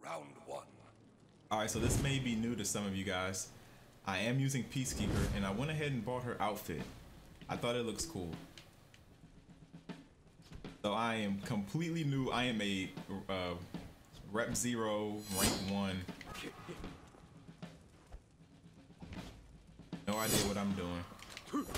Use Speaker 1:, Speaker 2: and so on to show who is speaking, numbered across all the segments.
Speaker 1: Round one.
Speaker 2: Alright, so this may be new to some of you guys. I am using Peacekeeper, and I went ahead and bought her outfit. I thought it looks cool. So I am completely new. I am a Rep 0, Rank 1. No idea what I'm doing.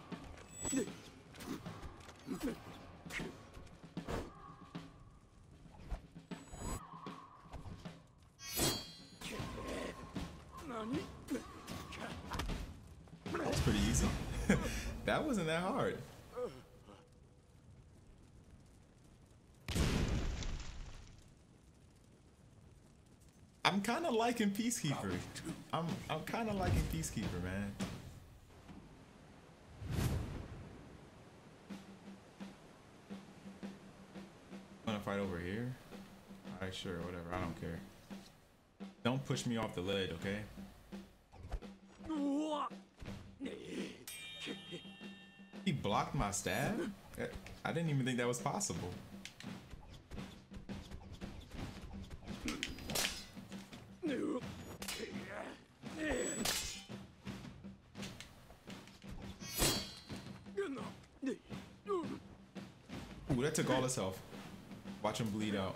Speaker 2: That was pretty easy. That wasn't that hard. I'm kind of liking Peacekeeper. I'm kind of liking Peacekeeper, man. Wanna fight over here? Alright, sure, whatever. I don't care. Don't push me off the ledge, okay? He blocked my stab? I didn't even think that was possible. Ooh, that took all his health. Watch him bleed out.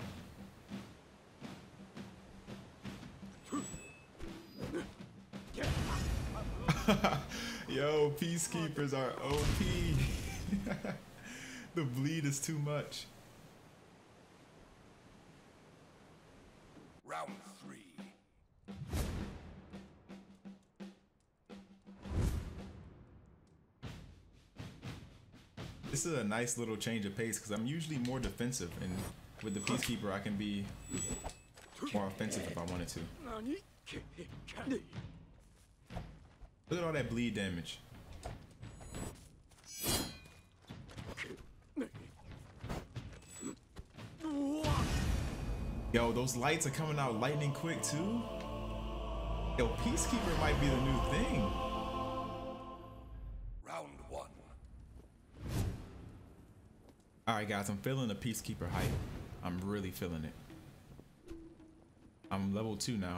Speaker 2: Yo, Peacekeepers are OP. The bleed is too much.
Speaker 1: Round 3.
Speaker 2: This is a nice little change of pace because I'm usually more defensive, and with the Peacekeeper I can be more offensive if I wanted to. Look at all that bleed damage. Yo, those lights are coming out lightning quick too. Yo, Peacekeeper might be the new thing.
Speaker 1: Round 1.
Speaker 2: Alright guys, I'm feeling the Peacekeeper hype. I'm really feeling it. I'm level 2 now.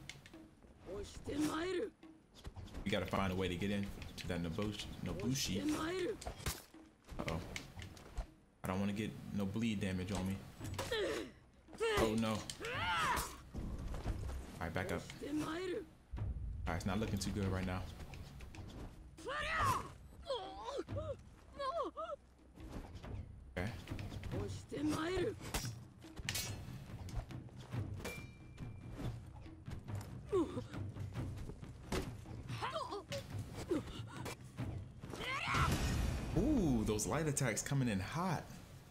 Speaker 2: We gotta find a way to get in to that Nobushi. Uh-oh. I don't want to get no bleed damage on me. Oh no. Alright, back up. Alright, it's not looking too good right now. Okay. Ooh, those light attacks coming in hot.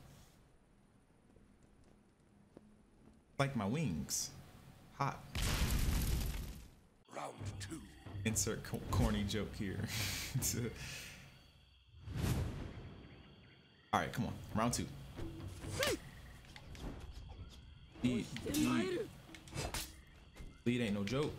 Speaker 2: Like my wings. Hot.
Speaker 1: Round 2.
Speaker 2: Insert corny joke here. Alright, come on. Round 2. Bleed ain't no joke.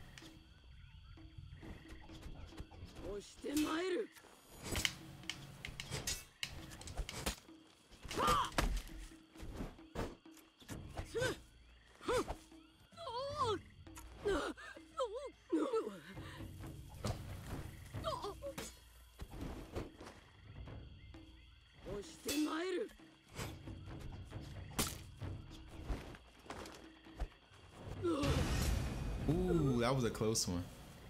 Speaker 2: Ooh, that was a close one.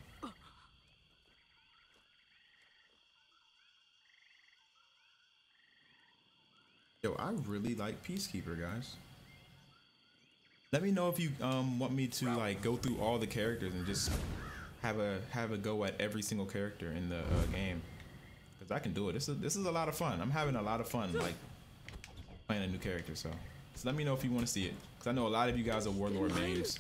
Speaker 2: Yo, I really like Peacekeeper, guys. Let me know if you want me to like go through all the characters and just have a go at every single character in the game, because I can do it. This is a lot of fun. I'm having a lot of fun like playing a new character. So let me know if you want to see it, because I know a lot of you guys are Warlord mains.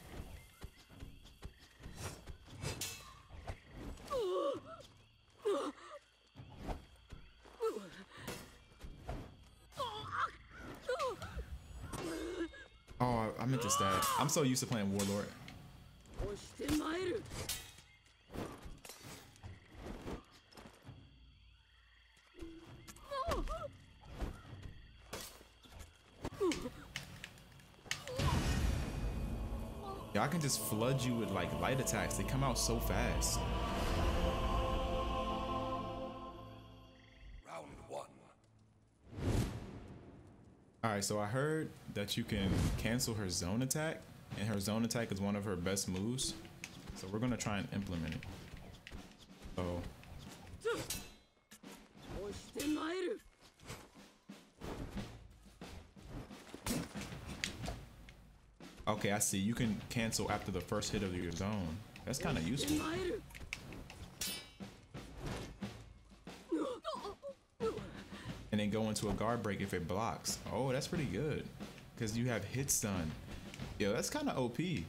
Speaker 2: Oh, I meant to stab. I'm so used to playing Warlord. Yeah, I can just flood you with like light attacks. They come out so fast.
Speaker 1: Round one.
Speaker 2: Alright, so I heard that you can cancel her zone attack, and her zone attack is one of her best moves. So we're gonna try and implement it. So okay, I see. You can cancel after the first hit of your zone. That's kind of useful. And then go into a guard break if it blocks. Oh, that's pretty good. Because you have hit stun. Yo, that's kind of OP. Is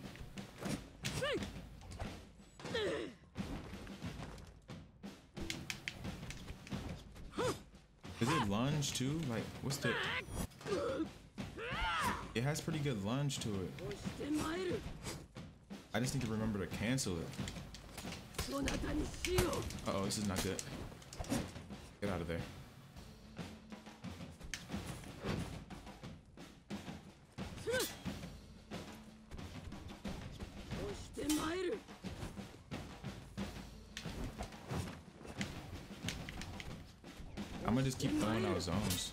Speaker 2: it lunge too? Like, what's the... It has pretty good lunge to it. I just need to remember to cancel it. Uh-oh, this is not good. Get out of there. I'm gonna just keep throwing out zones.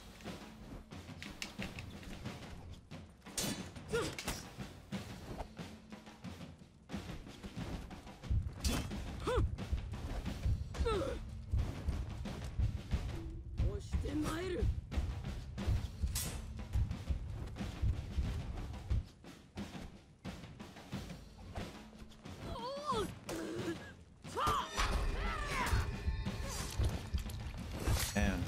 Speaker 2: And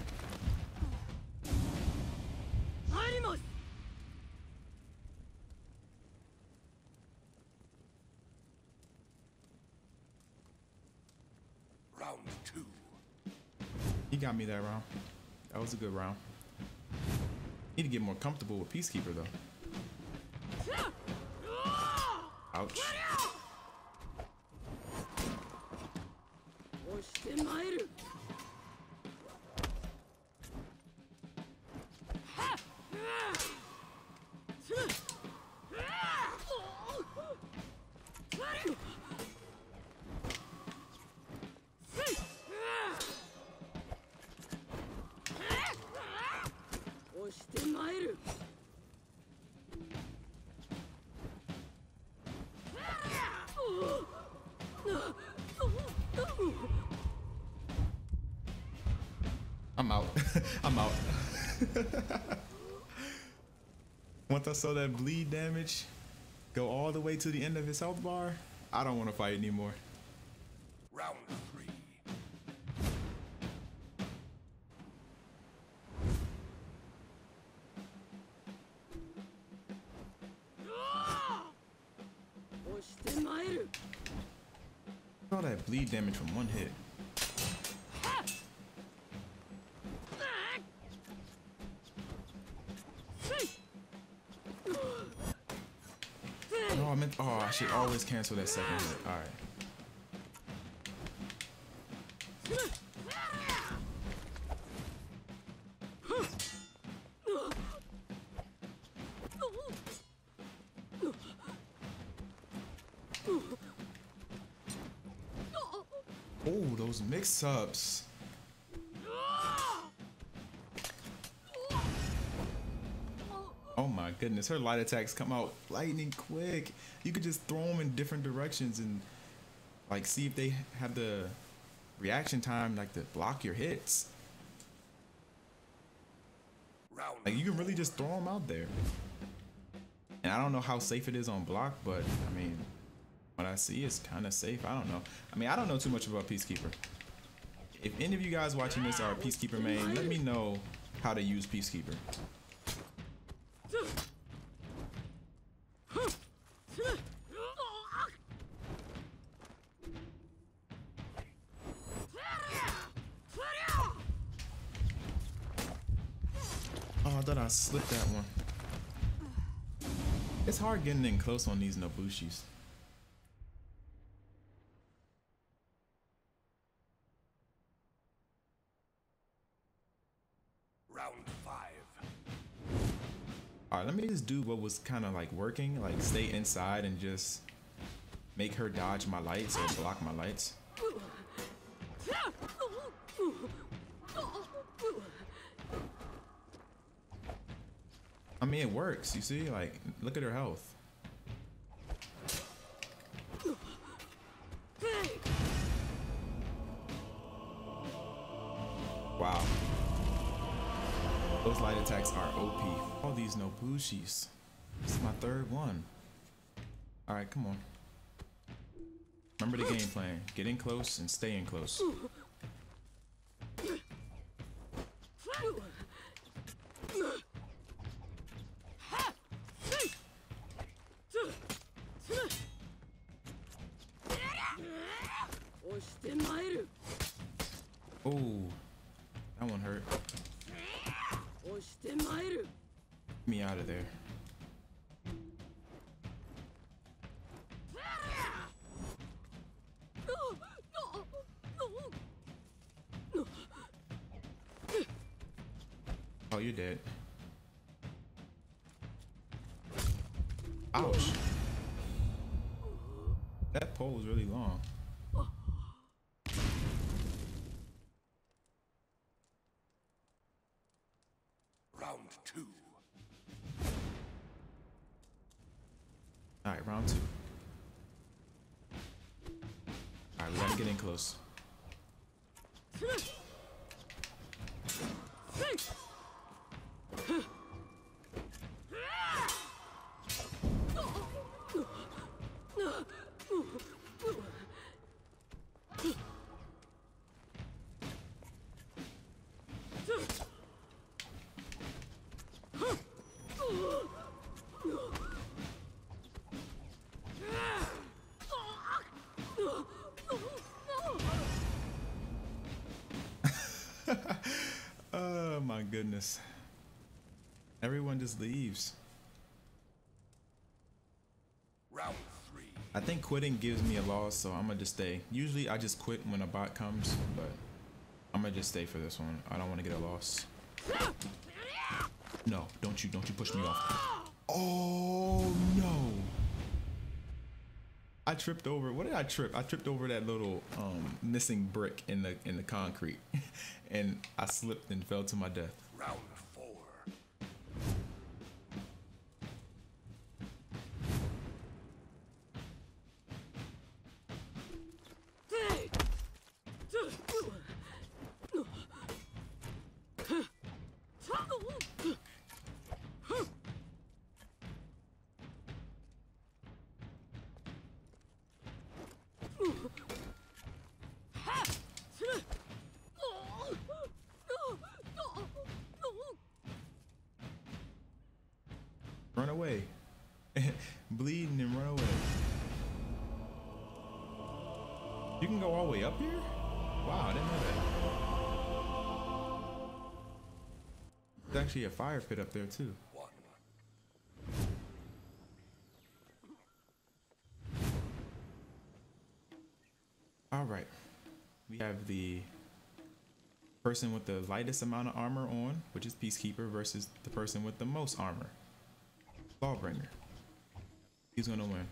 Speaker 1: Round two.
Speaker 2: he got me that round. That was a good round. Need to get more comfortable with Peacekeeper though. Ouch. I'm out. I'm out. Once I saw that bleed damage go all the way to the end of his health bar, I don't want to fight anymore.
Speaker 1: Round three.
Speaker 2: All that bleed damage from one hit. Oh, I should always cancel that second hit. All right. Oh, those mix-ups. Oh my goodness, her light attacks come out lightning quick. You could just throw them in different directions and like see if they have the reaction time like to block your hits. Like you can really just throw them out there. And I don't know how safe it is on block, but I mean, what I see is kind of safe. I don't know. I mean, I don't know too much about Peacekeeper. If any of you guys watching this are a Peacekeeper main, let me know how to use Peacekeeper. Oh, I thought I slipped that one. It's hard getting in close on these Nobushis.
Speaker 1: Round five.
Speaker 2: All right, let me just do what was kind of like working, like stay inside and just make her dodge my lights or block my lights. I mean, it works, you see? Like, look at her health. Wow. Those light attacks are OP. All these Nobushis. This is my third one. Alright, come on. Remember the game plan. Get in close and stay in close. Oh, that one hurt. Get me out of there. Oh, you're dead. Ouch. That pole was really long.
Speaker 1: Round 2.
Speaker 2: Alright, round 2. Alright, we gotta get in close. Oh my goodness. Everyone just leaves.
Speaker 1: Round 3.
Speaker 2: I think quitting gives me a loss, so I'm gonna just stay. Usually I just quit when a bot comes, but I'm gonna just stay for this one. I don't want to get a loss. No, don't you push me off. Oh no. I tripped over. What did I trip? I tripped over that little missing brick in the concrete, and I slipped and fell to my death.
Speaker 1: Round 4.
Speaker 2: Run away. Bleeding and run away. You can go all the way up here? Wow, I didn't know that. There's actually a fire pit up there too.
Speaker 1: 1.
Speaker 2: Alright. We have the person with the lightest amount of armor on, which is Peacekeeper, versus the person with the most armor, Lawbringer. He's gonna win.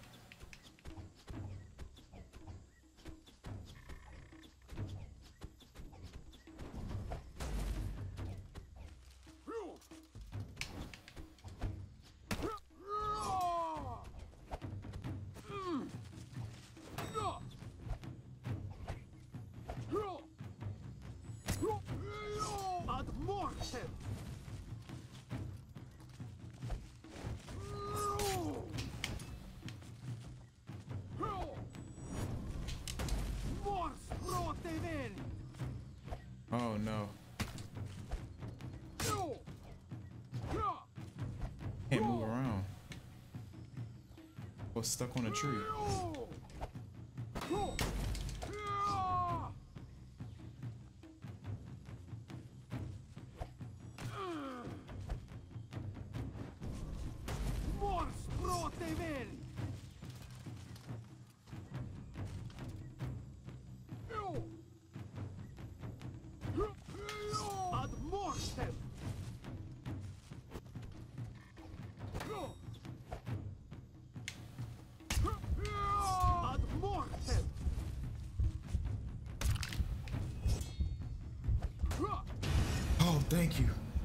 Speaker 2: Oh no. Can't move around. Was stuck on a tree.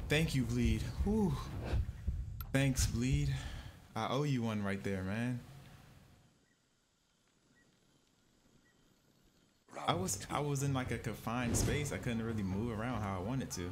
Speaker 2: Thank you, Bleed. Whew. Thanks, Bleed. I owe you one right there, man. I was in like a confined space. I couldn't really move around how I wanted to.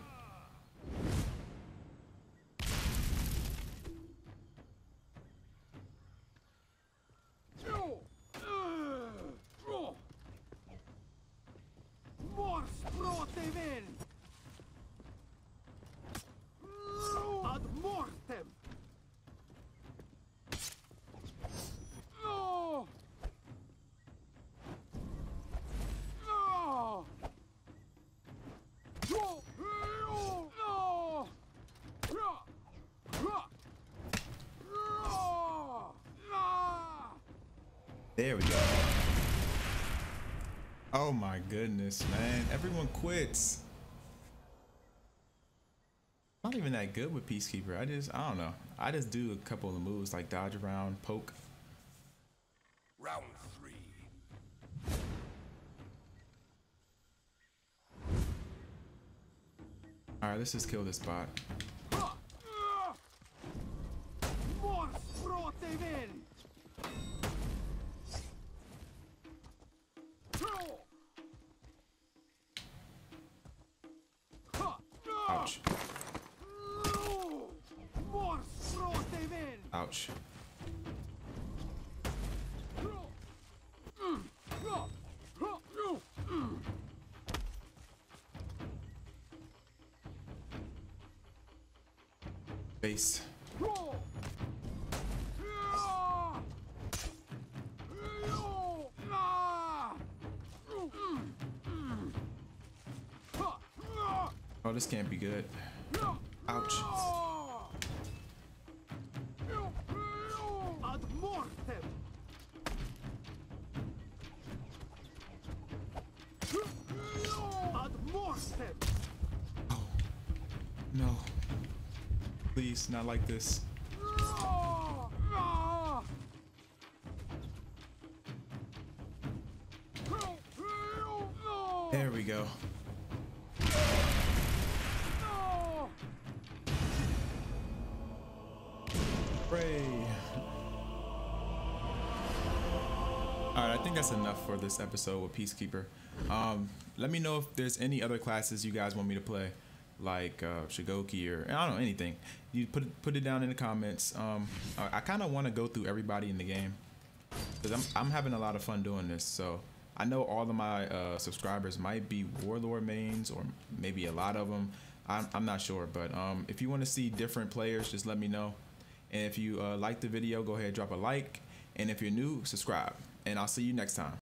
Speaker 2: There we go. Oh my goodness, man. Everyone quits. Not even that good with Peacekeeper. I don't know. I just do a couple of moves like dodge around, poke.
Speaker 1: Round 3.
Speaker 2: All right, let's just kill this bot. Ouch. Ouch. Base. Oh, this can't be good. Ouch. Oh, no. Please, not like this. There we go. Pray. Alright, I think that's enough for this episode with Peacekeeper. Let me know if there's any other classes you guys want me to play, like Shigoki or I don't know, anything. You put it down in the comments. I kind of want to go through everybody in the game because I'm having a lot of fun doing this. So I know all of my subscribers might be Warlord mains or maybe a lot of them. I'm not sure, but if you want to see different players, just let me know. And if you like the video, go ahead and drop a like. And if you're new, subscribe. And I'll see you next time.